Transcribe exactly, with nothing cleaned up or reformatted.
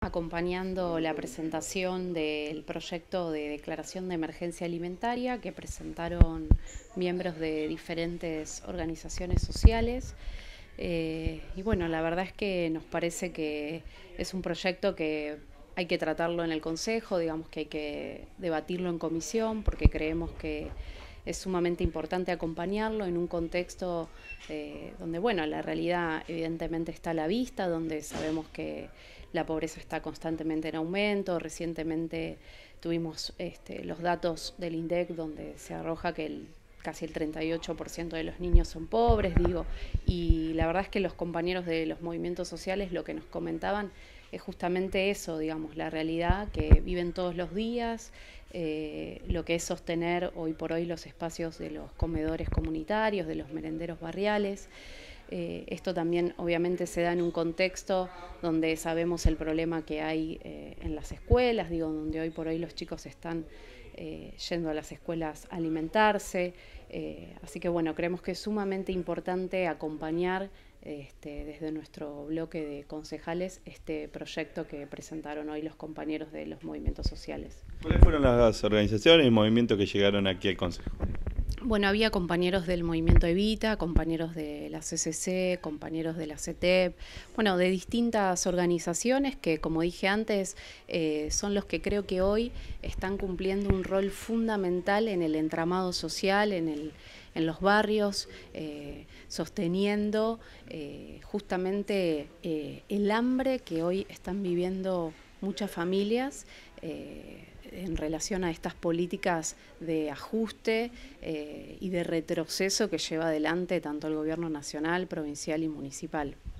acompañando la presentación del proyecto de declaración de emergencia alimentaria que presentaron miembros de diferentes organizaciones sociales. Eh, y bueno, la verdad es que nos parece que es un proyecto que hay que tratarlo en el Consejo, digamos que hay que debatirlo en comisión, porque creemos que es sumamente importante acompañarlo en un contexto eh, donde, bueno, la realidad evidentemente está a la vista, donde sabemos que la pobreza está constantemente en aumento. Recientemente tuvimos este, los datos del INDEC donde se arroja que el casi el treinta y ocho por ciento de los niños son pobres, digo, y la verdad es que los compañeros de los movimientos sociales lo que nos comentaban es justamente eso, digamos, la realidad que viven todos los días, eh, lo que es sostener hoy por hoy los espacios de los comedores comunitarios, de los merenderos barriales. Eh, esto también obviamente se da en un contexto donde sabemos el problema que hay eh, en las escuelas, digo, donde hoy por hoy los chicos están eh, yendo a las escuelas a alimentarse. Eh, así que bueno, creemos que es sumamente importante acompañar este, desde nuestro bloque de concejales este proyecto que presentaron hoy los compañeros de los movimientos sociales. ¿Cuáles fueron las organizaciones y movimientos que llegaron aquí al Consejo? Bueno, había compañeros del movimiento Evita, compañeros de la C C C, compañeros de la C E T E P, bueno, de distintas organizaciones que, como dije antes, eh, son los que creo que hoy están cumpliendo un rol fundamental en el entramado social, en, el, en los barrios, eh, sosteniendo eh, justamente eh, el hambre que hoy están viviendo muchas familias eh, en relación a estas políticas de ajuste eh, y de retroceso que lleva adelante tanto el gobierno nacional, provincial y municipal.